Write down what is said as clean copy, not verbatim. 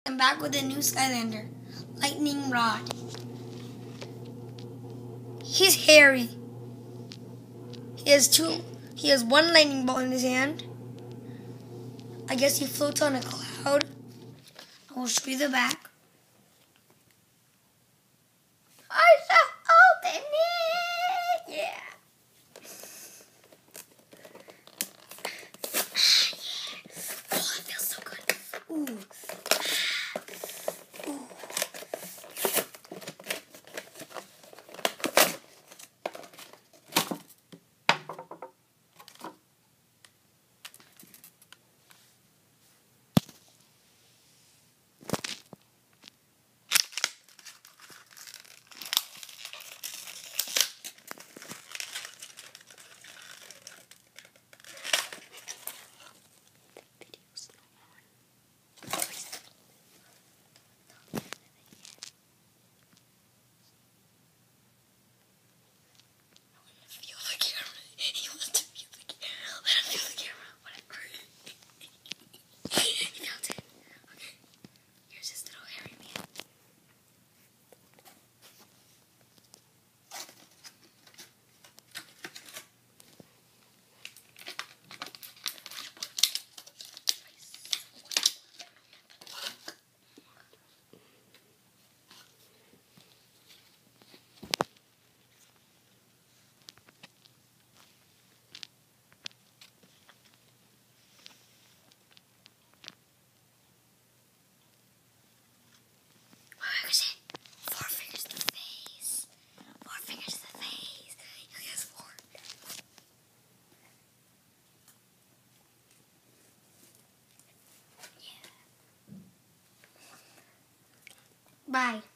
I'm back with a new Skylander, Lightning Rod. He's hairy. He has one lightning bolt in his hand. I guess he floats on a cloud. I will show you the back. I shall open it! Yeah. Oh, it feels so good. Ooh. Four fingers to the face. Four fingers to the face. He has four. Yeah. Bye.